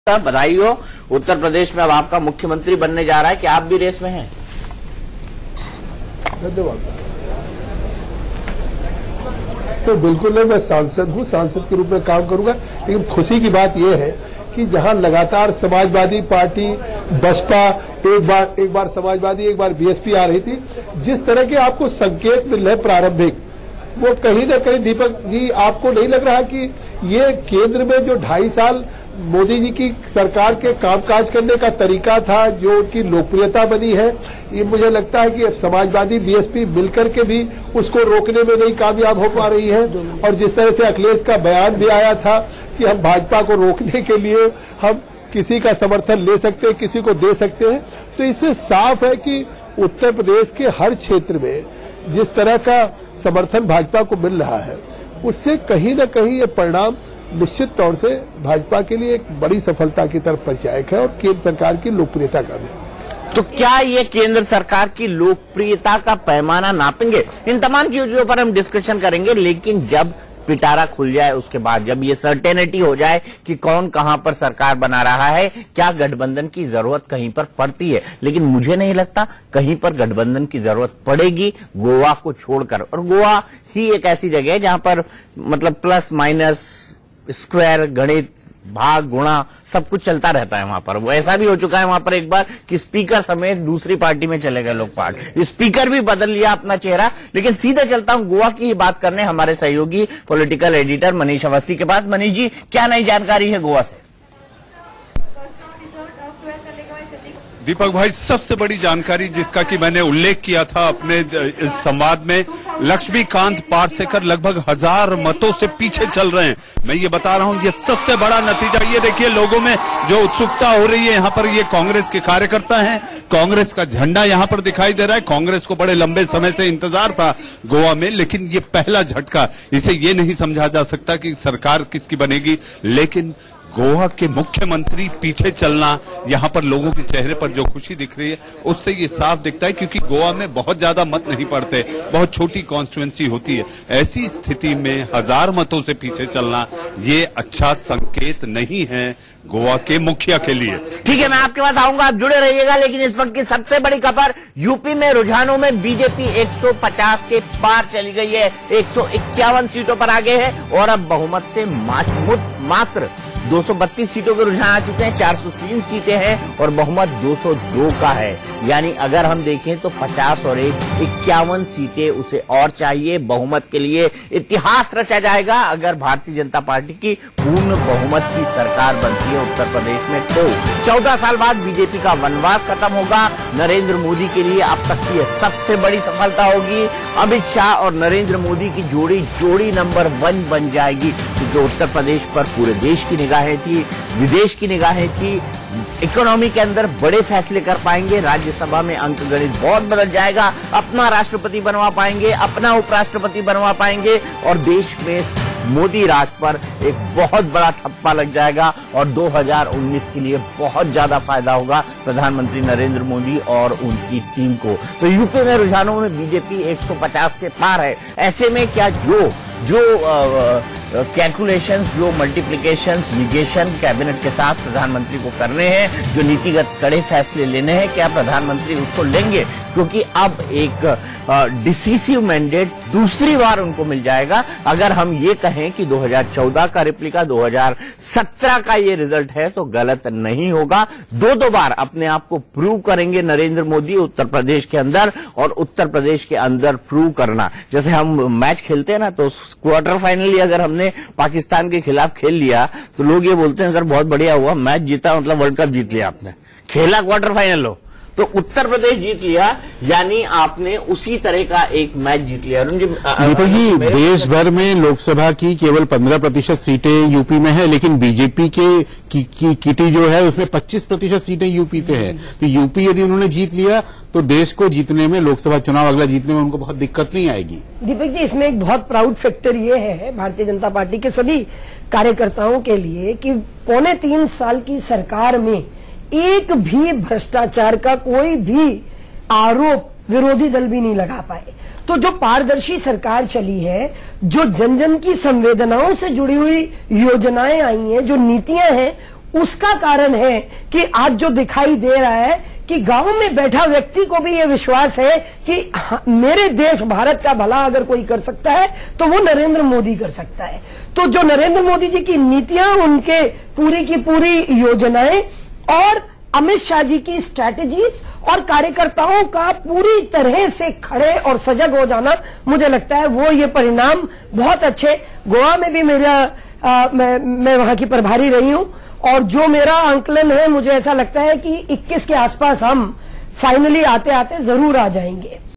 बधाई हो। उत्तर प्रदेश में अब आपका मुख्यमंत्री बनने जा रहा है, कि आप भी रेस में हैं? धन्यवाद। तो बिल्कुल नहीं, मैं सांसद हूं, सांसद के रूप में काम करूंगा। लेकिन खुशी की बात यह है कि जहां लगातार समाजवादी पार्टी, बसपा, एक बार समाजवादी, एक बार बीएसपी आ रही थी, जिस तरह के आपको संकेत मिल रहे प्रारंभिक, वो कहीं ना कहीं दीपक जी आपको नहीं लग रहा कि ये केंद्र में जो 2.5 साल मोदी जी की सरकार के कामकाज करने का तरीका था, जो उनकी लोकप्रियता बनी है, ये मुझे लगता है कि समाजवादी बीएसपी मिलकर के भी उसको रोकने में नहीं कामयाब हो पा रही है। और जिस तरह से अखिलेश का बयान भी आया था कि हम भाजपा को रोकने के लिए हम किसी का समर्थन ले सकते हैं, किसी को दे सकते हैं, तो इससे साफ है कि उत्तर प्रदेश के हर क्षेत्र में जिस तरह का समर्थन भाजपा को मिल रहा है, उससे कहीं न कहीं ये परिणाम निश्चित तौर से भाजपा के लिए एक बड़ी सफलता की तरफ परिचायक है और केंद्र सरकार की लोकप्रियता का भी। तो क्या ये केंद्र सरकार की लोकप्रियता का पैमाना नापेंगे? इन तमाम चीजों पर हम डिस्कशन करेंगे, लेकिन जब पिटारा खुल जाए, उसके बाद जब ये सर्टेनिटी हो जाए कि कौन कहां पर सरकार बना रहा है, क्या गठबंधन की जरूरत कहीं पर पड़ती है। लेकिन मुझे नहीं लगता कहीं पर गठबंधन की जरूरत पड़ेगी, गोवा को छोड़कर। और गोवा ही एक ऐसी जगह है जहां पर मतलब प्लस माइनस स्क्वायर, गणित, भाग, गुणा सब कुछ चलता रहता है वहां पर। वो ऐसा भी हो चुका है वहां पर एक बार कि स्पीकर समेत दूसरी पार्टी में चले गए लोग पार्टी, स्पीकर भी बदल लिया अपना चेहरा। लेकिन सीधे चलता हूं गोवा की बात करने हमारे सहयोगी पॉलिटिकल एडिटर मनीष अवस्थी के पास। मनीष जी, क्या नई जानकारी है गोवा से? दीपक भाई, सबसे बड़ी जानकारी जिसका कि मैंने उल्लेख किया था अपने इस संवाद में, लक्ष्मीकांत पार्सेकर लगभग 1000 मतों से पीछे चल रहे हैं। मैं ये बता रहा हूं, ये सबसे बड़ा नतीजा। ये देखिए लोगों में जो उत्सुकता हो रही है, यहां पर ये कांग्रेस के कार्यकर्ता हैं, कांग्रेस का झंडा यहां पर दिखाई दे रहा है। कांग्रेस को बड़े लंबे समय से इंतजार था गोवा में, लेकिन ये पहला झटका। इसे ये नहीं समझा जा सकता कि सरकार किसकी बनेगी, लेकिन गोवा के मुख्यमंत्री पीछे चलना, यहां पर लोगों के चेहरे पर जो खुशी दिख रही है, उससे ये साफ दिखता है, क्योंकि गोवा में बहुत ज्यादा मत नहीं पड़ते, बहुत छोटी कॉन्स्टिट्यूएंसी होती है। ऐसी स्थिति में 1000 मतों से पीछे चलना ये अच्छा संकेत नहीं है गोवा के मुखिया के लिए। ठीक है, मैं आपके पास आऊंगा, आप जुड़े रहिएगा। लेकिन इस वक्त की सबसे बड़ी खबर, यूपी में रुझानों में बीजेपी 150 के पार चली गई है, 151 सीटों पर आगे है और अब बहुमत से मात्र 232 सीटों के रुझान आ चुके हैं। 403 सीटें हैं और बहुमत 202 का है। यानी अगर हम देखें तो 50 और 51 सीटें उसे और चाहिए। बहुमत के लिए इतिहास रचा जाएगा अगर भारतीय जनता पार्टी की पूर्ण बहुमत की सरकार बनती है उत्तर प्रदेश में। तो 14 साल बाद बीजेपी का वनवास खत्म होगा। नरेंद्र मोदी के लिए अब तक की सबसे बड़ी सफलता होगी। अमित शाह और नरेंद्र मोदी की जोड़ी नंबर 1 बन जाएगी, क्योंकि उत्तर प्रदेश पर पूरे देश की निगाहें थी, विदेश की निगाहें थी। इकोनॉमी के अंदर बड़े फैसले कर पाएंगे, राज्यसभा में अंकगणित बहुत बदल जाएगा, अपना राष्ट्रपति बनवा पाएंगे, अपना उपराष्ट्रपति बनवा पाएंगे और देश में मोदी राज पर एक बहुत बड़ा ठप्पा लग जाएगा और 2019 के लिए बहुत ज्यादा फायदा होगा प्रधानमंत्री नरेंद्र मोदी और उनकी टीम को। तो यूपी में रुझानों में बीजेपी 150 के पार है। ऐसे में क्या जो कैलकुलेशंस, जो मल्टीप्लिकेशंस, निगेशन कैबिनेट के साथ प्रधानमंत्री को करने हैं, जो नीतिगत कड़े फैसले लेने हैं, क्या प्रधानमंत्री उसको लेंगे? क्योंकि अब एक डिसीसिव मैंडेट दूसरी बार उनको मिल जाएगा। अगर हम ये कहें कि 2014 का रिप्लिका 2017 का ये रिजल्ट है तो गलत नहीं होगा। दो बार अपने आप को प्रूव करेंगे नरेंद्र मोदी उत्तर प्रदेश के अंदर, और उत्तर प्रदेश के अंदर प्रूव करना, जैसे हम मैच खेलते हैं ना, तो क्वार्टर फाइनली अगर हमने पाकिस्तान के खिलाफ खेल लिया तो लोग ये बोलते हैं सर बहुत बढ़िया हुआ, मैच जीता, मतलब वर्ल्ड कप जीत लिया आपने, खेला क्वार्टर फाइनल हो। तो उत्तर प्रदेश जीत लिया यानी आपने उसी तरह का एक मैच जीत लिया। दीपक जी, देश भर में लोकसभा की केवल 15% सीटें यूपी में है, लेकिन बीजेपी की किटी जो है उसमें 25% सीटें यूपी से है। तो यूपी यदि उन्होंने जीत लिया तो देश को जीतने में, लोकसभा चुनाव अगला जीतने में उनको बहुत दिक्कत नहीं आएगी। दीपक जी, इसमें एक बहुत प्राउड फैक्टर ये है भारतीय जनता पार्टी के सभी कार्यकर्ताओं के लिए कि 3.25 साल की सरकार में एक भी भ्रष्टाचार का कोई भी आरोप विरोधी दल भी नहीं लगा पाए। तो जो पारदर्शी सरकार चली है, जो जन जन की संवेदनाओं से जुड़ी हुई योजनाएं आई हैं, जो नीतियां हैं, उसका कारण है कि आज जो दिखाई दे रहा है कि गांव में बैठा व्यक्ति को भी यह विश्वास है कि मेरे देश भारत का भला अगर कोई कर सकता है तो वो नरेंद्र मोदी कर सकता है। तो जो नरेंद्र मोदी जी की नीतियां, उनके पूरी की पूरी योजनाएं और अमित शाह जी की स्ट्रैटेजीज और कार्यकर्ताओं का पूरी तरह से खड़े और सजग हो जाना, मुझे लगता है वो ये परिणाम बहुत अच्छे। गोवा में भी मैं वहां की प्रभारी रही हूं और जो मेरा आंकलन है, मुझे ऐसा लगता है कि 21 के आसपास हम फाइनली आते आते जरूर आ जाएंगे।